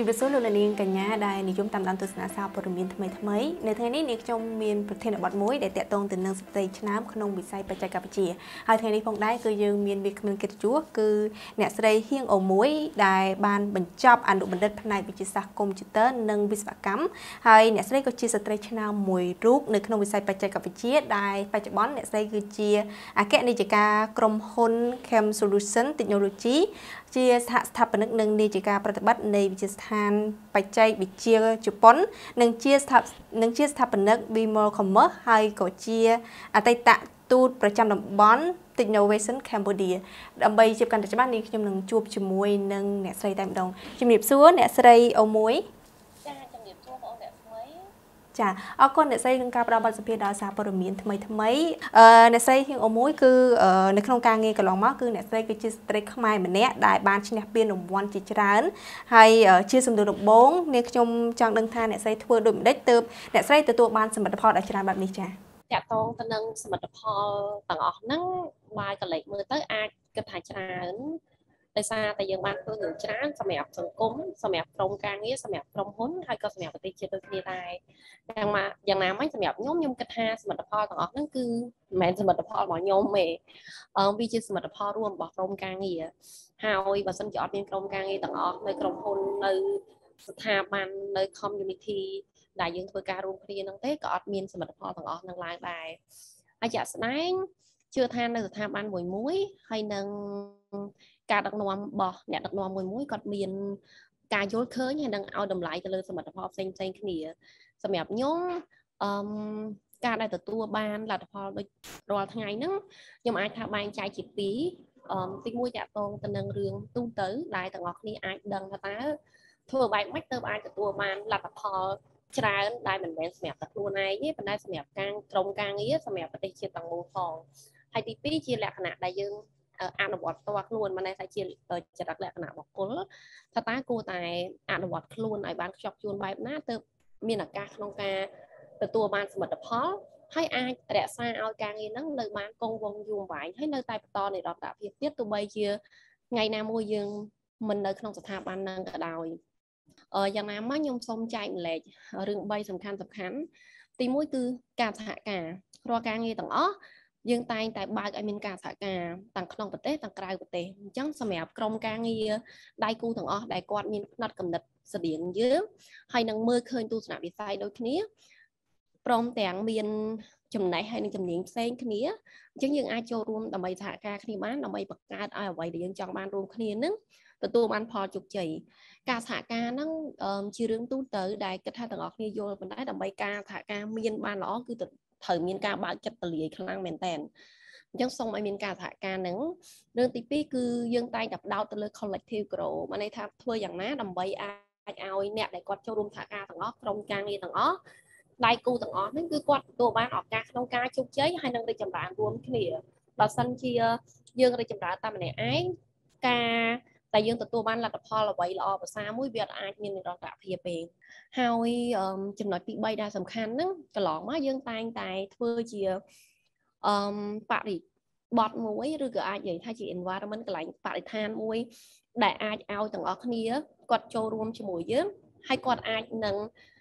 ជំរាបសួរលោកនាងកញ្ញាដែលនិយមតាមដានទស្សនាសារព័ត៌មានថ្មីថ្មីនៅថ្ងៃនេះនាងខ្ញុំមានប្រធានបទមួយដែលតាក់ទងទៅនឹងស្ត្រីឆ្នើមក្នុងវិស័យបច្ចេកវិទ្យាហើយថ្ងៃនេះផងដែរគឺយើងមានវាគ្មិនកិត្តិយសគឺអ្នកស្រីហៀងអូមួយដែលបានបញ្ចប់អនុបណ្ឌិតផ្នែកវិទ្យាសាស្ត្រកុំព្យូទ័រនិងវិស្វកម្មហើយអ្នកស្រីក៏ជាស្ត្រីឆ្នើមមួយរូបនៅក្នុងវិស័យបច្ចេកវិទ្យាដែលបច្ចុប្បន្នអ្នកស្រីគឺជាអគ្គនាយិកាក្រុមហ៊ុន Chem Solution Technology ជាសហស្ថាបនិកនិងនាយិកាប្រតិបត្តិនៃវិទ្យាស្ថានបច្ចេកវិទ្យាជប៉ុននិងជាស្ថាបនិក WeMall Commerce ហើយក៏ជាអតីតទូតប្រចាំតំបន់ Innovation Cambodia ដើម្បីជួបកាន់តែច្បាស់នេះខ្ញុំនឹងជួបជាមួយនឹងអ្នកស្រីតែម្ដងជំរាបសួរអ្នកស្រីអូមួយចាជំរាបសួរបងអ្នកស្មីចាអរគុណអ្នកស្រីនឹងការផ្ដល់បទសម្ភាសន៍ដល់សារព័ត៌មានថ្មីថ្មីអ្នកស្រីហៀងអូមួយគឺនៅក្នុងការងារកន្លងមកគឺអ្នកស្រីគឺជាស្ត្រីខ្មែរម្នាក់ដែលបានឈ្នះពានរង្វាន់ជាច្រើនហើយជាសំណួរដំបូងនេះខ្ញុំចង់ដឹងថាអ្នកស្រីធ្វើដូចម្ដេចទើបអ្នកស្រីទទួលបានសមិទ្ធផលដ៏ច្រើនបែបនេះចាតាក់ទងទៅនឹងសមិទ្ធផលទាំងអស់ហ្នឹងបើកលេចមើលទៅអាចគិតថាច្រើនដោយសារតែយើងបានធ្វើរឿងច្រើនសម្រាប់សង្គមសម្រាប់ក្រុមការងារសម្រាប់ក្រុមហ៊ុនហើយក៏សម្រាប់ប្រទេសជាតិដូចគ្នាដែរយ៉ាងណាមិញសម្រាប់ខ្ញុំគិតថាសមិទ្ធផលទាំងអស់ហ្នឹងគឺមិនមែនសមិទ្ធផលរបស់ខ្ញុំទេវាជាសមិទ្ធផលរួមរបស់ក្រុមការងារហើយបើសិនជាអត់មានក្រុមការងារទាំងអស់នៅក្រុមហ៊ុននៅស្ថាប័ននៅ community ដែលយើងធ្វើការរួមគ្នាហ្នឹងទេក៏អត់មានសមិទ្ធផលទាំងអស់ហ្នឹងឡើងដែរហើយជាក់ស្ដែងជឿថានៅស្ថាប័នមួយហើយនឹងការដឹកនាំរបស់អ្នកដឹកនាំមួយគាត់មានការយល់ឃើញហើយនឹងឲ្យតម្លៃទៅលើសមិទ្ធផលផ្សេងគ្នាសម្រាប់ខ្ញុំការដែលទទួលបានលទ្ធផលដូចរាល់ថ្ងៃហ្នឹងខ្ញុំអាចថាបែងចែកជាពីរទី1តាក់ទងទៅនឹងរឿងទូទៅដែលទាំងអស់គ្នាអាចដឹងថាតើធ្វើបែបម៉េចទៅអាចទទួលបានលទ្ធផលច្រើនដែលមិនមែនសម្រាប់តែខ្លួនឯងទេប៉ុន្តែសម្រាប់ការក្រុមការងារសម្រាប់ប្រទេសជាតិទាំងមូលផងហើយទី2ជាលក្ខណៈដែលយើងអនុវត្តផ្ទាល់ខ្លួនមិនដែលថាជាចរិតលក្ខណៈបុគ្គលថាតើគួរតែអនុវត្តខ្លួនឲ្យបានខ្ជាប់ខ្ជួនបែបណាទើបមានឱកាសក្នុងការទទួលបានសមិទ្ធផលហើយអាចរក្សាឲ្យការងារហ្នឹងនៅបានគង់វង្សយូរអង្វែងហើយនៅតែបន្តនិរន្តរភាពទៀតទោះបីជាថ្ងៃណាមួយយើងមិននៅក្នុងស្ថាប័នហ្នឹងក៏ដោយយ៉ាងណាមកខ្ញុំសូមចែកម្លែករឿង3សំខាន់ទី1គឺការសហការរាល់ការងារទាំងអស់យើងតែងតែបើកឲ្យមានការសហការទាំងក្នុងប្រទេសទាំងក្រៅប្រទេសអញ្ចឹងសម្រាប់ក្រុមការងារដៃគូទាំងអស់ដែលគាត់មានផ្នត់គំនិតស្តៀងយើងហើយនឹងមើលឃើញទស្សនវិស័យដូចគ្នាព្រមទាំងមានចំណេះហើយនឹងជំនាញផ្សេងគ្នាអញ្ចឹងយើងអាចចូលរួមដើម្បីសហការគ្នាបានដើម្បីបង្កើតឲ្យអ្វីដែលយើងចង់បានរួមគ្នានឹងទទួលបានផលជោគជ័យការសហការហ្នឹងជារឿងទូទៅដែលគិតថាទាំងអស់គ្នាយល់ប៉ុន្តែដើម្បីការសហការមានបានល្អគឺត្រូវមានការបើកចិត្តទូលាយខ្លាំងមែនតើអញ្ចឹងសូមឲ្យមានការសហការហ្នឹងរឿងទី2គឺយើងតែងតែផ្ដោតទៅលើ collective growth មានន័យថាធ្វើយ៉ាងណាដើម្បីអាចឲ្យអ្នកដែលគាត់ចូលរួមសហការទាំងអស់ក្រុមការងារទាំងអស់ដៃគូទាំងអស់ហ្នឹងគឺគាត់ទទួលបានឱកាសក្នុងការជោគជ័យហើយនឹងរីកចម្រើនរួមគ្នាបើសិនជាយើងរីកចម្រើនតែម្នាក់ឯងការតែយើងទទួលបានលទ្ធផលអ្វីល្អប្រសើរមួយវាអាចមាននិរន្តរភាពទេហើយចំណុចទី3ដែលសំខាន់ហ្នឹងកន្លងមកយើងតែងតែធ្វើជាបរិបទមួយឬក៏អាចនិយាយថាជា environment កន្លែងបរិស្ថានមួយដែលអាចឲ្យទាំងអស់គ្នាគាត់ចូលរួមជាមួយយើងហើយគាត់អាចនឹង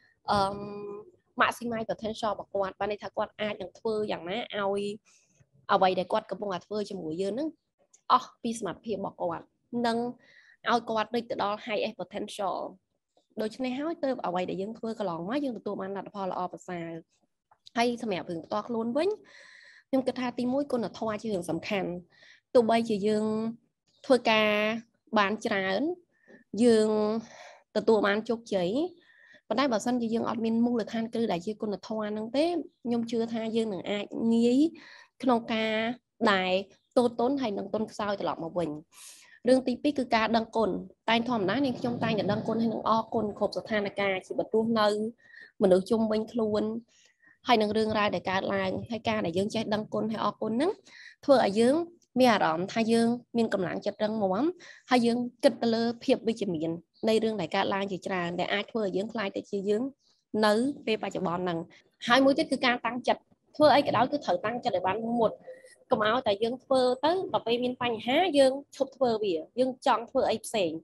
maximize potential របស់គាត់បានន័យថាគាត់អាចនឹងធ្វើយ៉ាងណាឲ្យអ្វីដែលគាត់កំពុងតែធ្វើជាមួយយើងហ្នឹងអស់ពីសមត្ថភាពរបស់គាត់នឹងឲ្យគាត់ដូចទៅដល់ high potential ដូច្នេះហើយទើបអ្វីដែលយើងធ្វើកន្លងមកយើងទទួលបានលទ្ធផលល្អប្រសើរហើយសម្រាប់រឿងផ្ទាល់ខ្លួនវិញខ្ញុំគិតថាទី1គុណធម៌ជារឿងសំខាន់ទោះបីជាយើងធ្វើការបានច្រើនយើងទទួលបានជោគជ័យប៉ុន្តែបើសិនជាយើងអត់មានមូលដ្ឋានគ្រឹះដែលជាគុណធម៌ហ្នឹងទេខ្ញុំជឿថាយើងនឹងអាចងាយក្នុងការដែលតូចទុនហើយនឹងទុនខ្សោយត្រឡប់មកវិញរឿងទី2គឺការដឹងគុណតែធម្មតានាងខ្ញុំតែងតែដឹងគុណហើយនឹងអរគុណគ្រប់ស្ថានភាពជាបទរស់នៅមនុស្សជុំវិញខ្លួនហើយនឹងរឿងរ៉ាវដែលកើតឡើងហើយការដែលយើងចេះដឹងគុណហើយអរគុណហ្នឹងធ្វើឲ្យយើងមានអារម្មណ៍ថាយើងមានកម្លាំងចិត្តរឹងមាំហើយយើងគិតទៅលើភាពវិជ្ជមាននៃរឿងដែលកើតឡើងជាច្រើនដែលអាចធ្វើឲ្យយើងខ្លាចទៅជាយើងនៅពេលបច្ចុប្បន្នហ្នឹងហើយមួយទៀតគឺការតាំងចិត្តធ្វើអីក៏ដោយគឺត្រូវតាំងចិត្តឲ្យបានមុតកុំឲ្យតែយើងធ្វើទៅដល់ពេលមានបញ្ហាយើងឈប់ធ្វើវាយើងចង់ធ្វើអីផ្សេង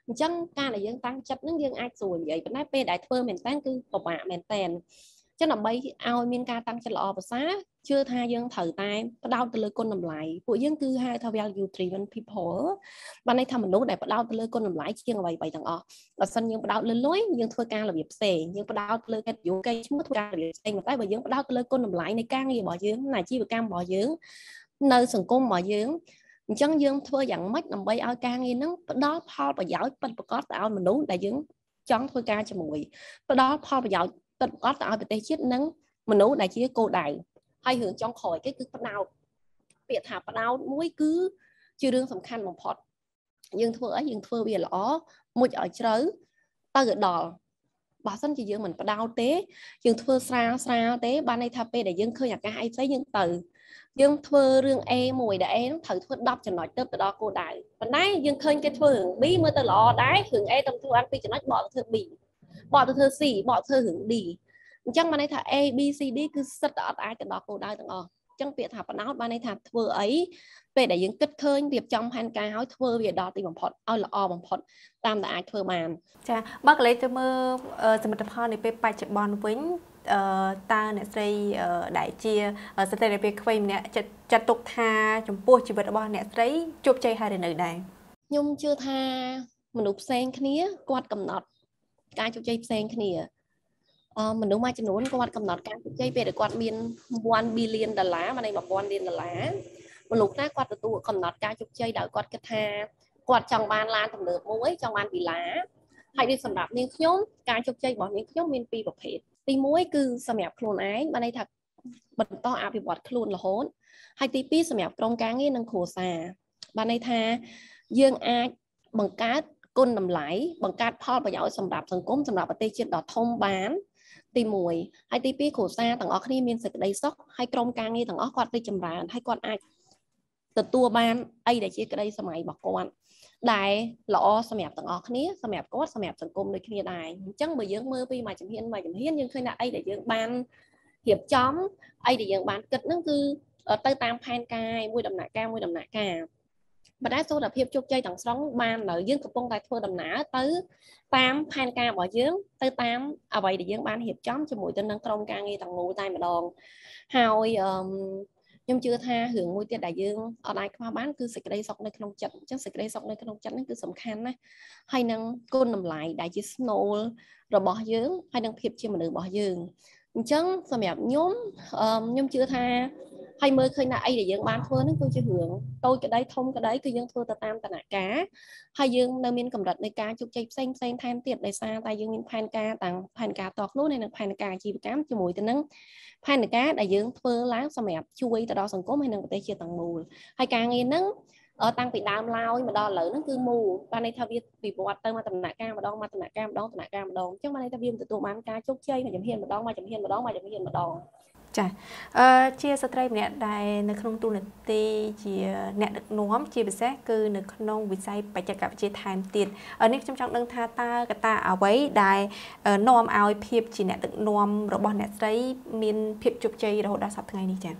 ចឹងការដែលយើងតាំងចិត្តហ្នឹងយើងអាចស្រួលនិយាយប៉ុន្តែពេលដែលធ្វើមែនតើគឺពិបាកមែនតើចឹងដើម្បីឲ្យមានការតាំងចិត្តល្អប្រសើរជឿថាយើងត្រូវតែផ្ដោតទៅលើគុណតម្លៃពួកយើងគឺហៅថា value driven people បានន័យថាមនុស្សដែលផ្ដោតទៅលើគុណតម្លៃជាងអ្វីៗទាំងអស់បើសិនយើងផ្ដោតលើលុយយើងធ្វើការរបៀបផ្សេងយើងផ្ដោតលើកិត្តិយសកេរ្តិ៍ឈ្មោះធ្វើការរបៀបផ្សេងតែបើយើងផ្ដោតទៅលើគុណតម្លៃនៃការងាររបស់យើងអាជីវកម្មរបស់យើងនៅសង្គមរបស់យើងអញ្ចឹងយើងធ្វើយ៉ាងម៉េចដើម្បីឲ្យការងារហ្នឹងផ្ដល់ផលប្រយោជន៍ពិតប្រាកដទៅឲ្យមនុស្សដែលយើងចង់ធ្វើការជាមួយផ្ដល់ផលប្រយោជន៍ពិតប្រាកដទៅឲ្យប្រទេសជាតិនិងមនុស្សដែលជាគោលដៅហើយរឿងចុងក្រោយគេគឺផ្ដោតពាក្យថាផ្ដោតមួយគឺជារឿងសំខាន់បំផុតយើងធ្វើអីយើងធ្វើវាល្អមុជឲ្យជ្រៅទៅដល់បើសិនជាយើងមិនផ្ដោតទេយើងធ្វើស្រាលទេបានន័យថាពេលដែលយើងឃើញឱកាសអីផ្សេងយើងទៅយើងធ្វើរឿង A មួយដែល A ហ្នឹងត្រូវធ្វើ10ចំណុចទៅដល់គោលដៅប៉ុន្តែយើងឃើញគេធ្វើរឿង B មើលទៅល្អដែររឿង A ទៅធ្វើបាន2ចំណុចបកទៅធ្វើ B បកទៅធ្វើ C បកទៅធ្វើរឿង D អញ្ចឹងបានន័យថា A B C D គឺសិតតែអត់អាចទៅដល់គោលដៅទាំងអស់អញ្ចឹងពាក្យថាបណោតបានន័យថាធ្វើអីពេលដែលយើងគិតឃើញរៀបចំផែនការឲ្យធ្វើវាដល់ទីបំផុតឲ្យល្អបំផុតតាមដែលអាចធ្វើបានចាបើកលេសទៅមើលសមិទ្ធផលនៃពេលបច្ចុប្បន្នវិញតើអ្នកស្រីដែលជាស្ត្រីដែលពេលក្មេងម្នាក់ចាត់ទុកថាចំពោះជីវិតរបស់អ្នកស្រីជោគជ័យហើយឬនៅដែរខ្ញុំជឿថាមនុស្សផ្សេងគ្នាគាត់កំណត់ការជោគជ័យផ្សេងគ្នាមនុស្សមួយចំនួនគាត់កំណត់ការជោគជ័យពេលដែលគាត់មាន$1 billionមានន័យ$1000 លានមនុស្សខ្លះគាត់ទទួលកំណត់ការជោគជ័យដោយគាត់គិតថាគាត់ចង់បានឡានទំនើបមួយចង់បានវីឡាហើយនេះសម្រាប់នាងខ្ញុំការជោគជ័យរបស់នាងខ្ញុំមានពីរប្រភេទទី1គឺសម្រាប់ខ្លួនឯងបានន័យថាបន្តអភិវឌ្ឍខ្លួនរហូតហើយទី2សម្រាប់ក្រុមការងារនិងគ្រួសារបានន័យថាយើងអាចបង្កើតគុណតម្លៃបង្កើតផលប្រយោជន៍សម្រាប់សង្គមសម្រាប់ប្រទេសជាតិដ៏ធំបានទី1ហើយទី2គ្រួសារទាំងអស់គ្នាមានសេចក្តីសុខហើយក្រុមការងារទាំងអស់គាត់រីកចម្រើនហើយគាត់អាចទទួលបានអីដែលជាក្តីសម័យរបស់គាត់ដែលល្អសម្រាប់ទាំងអស់គ្នាសម្រាប់គាត់សម្រាប់សង្គមដូចគ្នាដែរអញ្ចឹងបើយើងមើលពីមួយជំហានយើងឃើញថាអីដែលយើងបានរៀបចំអីដែលយើងបានគិតហ្នឹងគឺទៅតាមផែនការមួយដំណាក់កាលប៉ុន្តែសុខភាពជោគជ័យទាំងស្រុងបាននៅយើងកំពុងតែធ្វើដំណើរទៅតាមផែនការរបស់យើងទៅតាមអ្វីដែលយើងបានរៀបចំជាមួយទៅនឹងក្រុមការងារទាំងមូលតែម្ដងហើយខ្ញុំជឿថារឿងមួយទៀតដែលយើងអត់អាចខ្វះបានគឺសេចក្តីសុខនៅក្នុងចិត្តអញ្ចឹងសេចក្តីសុខនៅក្នុងចិត្តហ្នឹងគឺសំខាន់ណាស់ហើយនឹងគុណតម្លៃដែលជាស្នូលរបស់យើងហើយនឹងភាពជាមនុស្សរបស់យើងអញ្ចឹងសម្រាប់ខ្ញុំជឿថាហើយមើលឃើញថាអីដែលយើងបានធ្វើហ្នឹងគឺជារឿងតូចក្តីធំក្តីគឺយើងធ្វើទៅតាមតនការហើយយើងនៅមានកម្រិតនៃការជោគជ័យផ្សេងថែមទៀតដោយសារតែយើងមានផែនការទាំងផែនការតខ្លួនហើយនិងផែនការអាជីវកម្មជាមួយទៅនឹងផែនការដែលយើងធ្វើឡើងសម្រាប់ជួយទៅដល់សង្គមហើយនិងប្រទេសជាតិទាំងមូលហើយការងារហ្នឹងតាំងពីដើមឡើយមកដល់ឥឡូវហ្នឹងគឺមូលបានន័យថាវាវិវត្តទៅមកដំណាក់កាលម្ដងអញ្ចឹងបានន័យថាវាទទួលបានការជោគជ័យមួយជំហានម្ដងចាជាស្ត្រីម្នាក់ដែលនៅក្នុងទូនាទីជាអ្នកដឹកនាំជាពិសេសគឺនៅក្នុងវិស័យបច្ចេកវិទ្យាថែមទៀតនេះខ្ញុំចង់ដឹងថាតើកត្តាអ្វីដែលនាំឲ្យភាពជាអ្នកដឹកនាំរបស់អ្នកស្រីមានភាពជោគជ័យរហូតដល់សប្តាហ៍ថ្ងៃនេះចា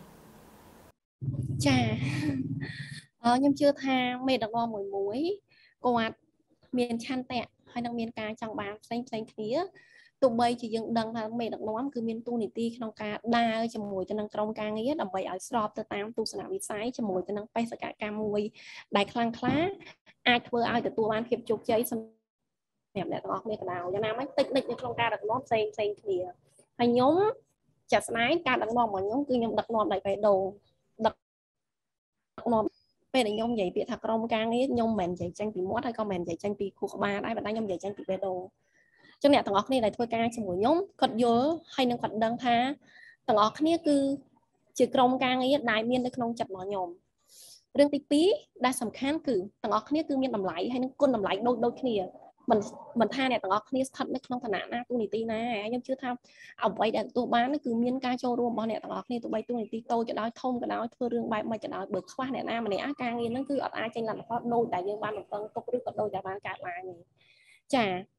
ខ្ញុំជឿថាមេដឹកនាំមួយគាត់មានឆន្ទៈហើយនឹងមានការចង់បានផ្សេងគ្នាទោះបីជាយើងដឹងថាមេដឹកនាំគឺមានទូនីតិក្នុងការដើរជាមួយទៅនឹងក្រុមការងារដើម្បីឲ្យស្របទៅតាមទស្សនវិស័យជាមួយទៅនឹងបេសកកម្មមួយដែលខ្លាំងក្លាអាចធ្វើឲ្យទទួលបានភាពជោគជ័យសម្រាប់អ្នកទាំងអស់គ្នាក៏ដោយយ៉ាងណាមិញតិចនិចនៅក្នុងការដឹកនាំផ្សេងគ្នាហើយខ្ញុំចាត់ស្ដែងការដឹកនាំរបស់ខ្ញុំគឺខ្ញុំដឹកនាំដោយបេះដូងដឹកនាំពេលដែលខ្ញុំនិយាយពាក្យថាក្រុមការងារខ្ញុំមិនមែននិយាយចេញពីមាត់ហើយក៏មិនមែននិយាយចេញពីខួរក្បាលដែរប៉ុន្តែខ្ញុំនិយាយចេញពីបេះដូងចឹងអ្នកទាំងអស់គ្នាដែលធ្វើការជាមួយខ្ញុំគាត់យល់ហើយនឹងគាត់ដឹងថាទាំងអស់គ្នាគឺជាក្រុមការងារដែលមាននៅក្នុងចិត្តរបស់ខ្ញុំរឿងទី2ដែលសំខាន់គឺទាំងអស់គ្នាគឺមានតម្លៃហើយនឹងគុណតម្លៃដូចគ្នាមិនថាអ្នកទាំងអស់គ្នាស្ថិតនៅក្នុងឋានៈណាទូនីតិណាហើយខ្ញុំជឿថាអ្វីដែលទទួលបានគឺមានការចូលរួមរបស់អ្នកទាំងអស់គ្នាទោះបីទូនីតិតូចក៏ដោយធំក៏ដោយធ្វើរឿងបែបមិនក៏ដោយបើខ្វះអ្នកណាម្នាក់ការងារហ្នឹងគឺអត់អាចចេញលទ្ធផលដូចដែលយើងបានរំពឹងទុកឬក៏ដូចដែលបានកើតឡើងទេចា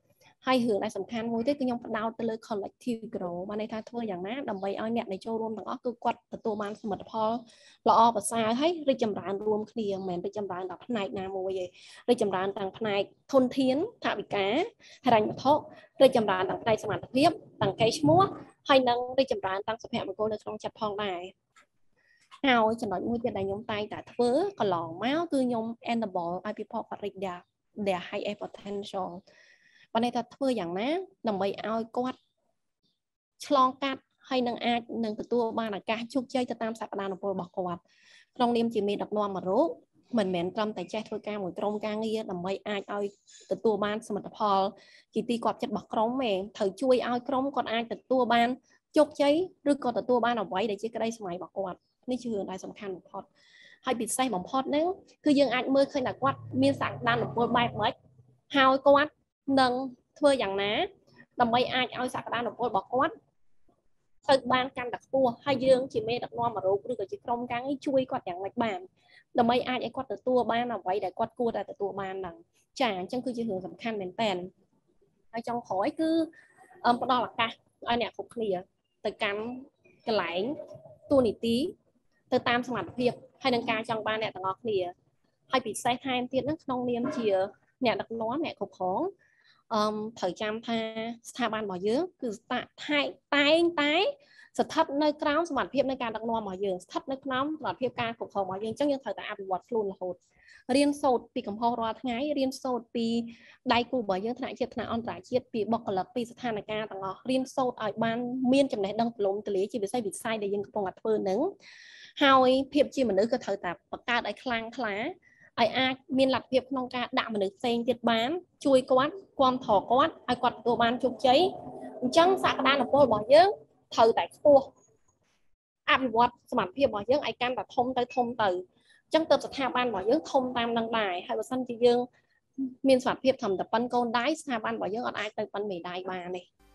ហើយរឿងដែលសំខាន់មួយទៀតគឺខ្ញុំផ្ដោតទៅលើ collective grow បានន័យថាធ្វើយ៉ាងណាដើម្បីឲ្យអ្នកដែលចូលរួមទាំងអស់គឺគាត់ទទួលបានសមិទ្ធផលល្អប្រសើរហើយរីកចម្រើនរួមគ្នាមិនមែនរីកចម្រើនដល់ផ្នែកណាមួយទេរីកចម្រើនទាំងផ្នែកធនធានថវិកាហិរញ្ញវត្ថុរីកចម្រើនទាំងផ្នែកសមត្ថភាពទាំងកេរ្តិ៍ឈ្មោះហើយនឹងរីកចម្រើនទាំងសុភមង្គលនៅក្នុងចិត្តផងដែរហើយចំណុចមួយទៀតដែលខ្ញុំតែងតែធ្វើកន្លងមកគឺខ្ញុំ enable ឲ្យ people គាត់ reach their high potential បានន័យថាធ្វើយ៉ាងណាដើម្បីឲ្យគាត់ឆ្លងកាត់ហើយនឹងអាចនឹងទទួលបានឱកាសជោគជ័យទៅតាមសក្តានុពលរបស់គាត់ក្នុងនាមជាមេដឹកនាំមួយរូបមិនមែនត្រឹមតែចេះធ្វើការមួយក្រុមការងារដើម្បីអាចឲ្យទទួលបានសមិទ្ធផលជាទីគាប់ចិត្តរបស់ក្រុមទេត្រូវជួយឲ្យក្រុមគាត់អាចទទួលបានជោគជ័យឬក៏ទទួលបានអ្វីដែលជាក្តីស្រមៃរបស់គាត់នេះជារឿងដែលសំខាន់បំផុតហើយពិសេសបំផុតហ្នឹងគឺយើងអាចមើលឃើញថាគាត់មានសក្តានុពលបែបម៉េចហើយគាត់នឹងធ្វើយ៉ាងណាដើម្បីអាចឲ្យសក្តានុពលរបស់គាត់ទៅបានកាន់តែខ្ពស់ហើយយើងជាមេដឹកនាំមួយរូបឬក៏ជាក្រុមការងារជួយគាត់យ៉ាងម៉េចបានដើម្បីអាចឲ្យគាត់ទទួលបានអ្វីដែលគាត់គួរតែទទួលបានហ្នឹងចាអញ្ចឹងគឺជារឿងសំខាន់មែនតើហើយចុងក្រោយគឺផ្ដល់ឱកាសឲ្យអ្នកគ្រប់គ្នាទៅកាន់កន្លែងតួនាទីទៅតាមសមត្ថភាពហើយនឹងការចង់បានអ្នកទាំងអស់គ្នាហើយពិសេសថែមទៀតហ្នឹងក្នុងនាមជាអ្នកដឹកនាំអ្នកគ្រប់គ្រងត្រូវចាំថាស្ថាប័នរបស់យើងគឺតែងតែស្ថិតនៅក្រោមសមត្ថភាពនៃការដឹកនាំរបស់យើងស្ថិតនៅក្នុងសមត្ថភាពការគ្រប់គ្រងរបស់យើងអញ្ចឹងយើងត្រូវតែអភិវឌ្ឍខ្លួនរហូតរៀនសូត្រពីកំហុសរាល់ថ្ងៃរៀនសូត្រពីដៃគូរបស់យើងថ្នាក់ជាតិថ្នាក់អន្តរជាតិពីបុគ្គលិកពីស្ថានភាពទាំងអស់រៀនសូត្រឲ្យបានមានចំណេះដឹងទូលំទូលាយជាវិស័យដែលយើងកំពុងតែធ្វើនឹងហើយភាពជាមនុស្សក៏ត្រូវតែបង្កើតឲ្យខ្លាំងក្លាឲ្យអាចមានលទ្ធភាពក្នុងការដាក់មនុស្សផ្សេងទៀតបានជួយគាត់គាំទ្រគាត់ឲ្យគាត់ទទួលបានជោគជ័យអញ្ចឹងសក្តានុពលរបស់យើងត្រូវតែខ្ពស់អភិវឌ្ឍសមត្ថភាពរបស់យើងឲ្យកាន់តែធំទៅអញ្ចឹងទៅស្ថាប័នរបស់យើងធំតាមនឹងដែរហើយបើសិនជាយើងមានសមត្ថភាពត្រឹមតែប៉ុនកូនដៃស្ថាប័នរបស់យើងអត់អាចទៅប៉ុនមេដៃបានទេ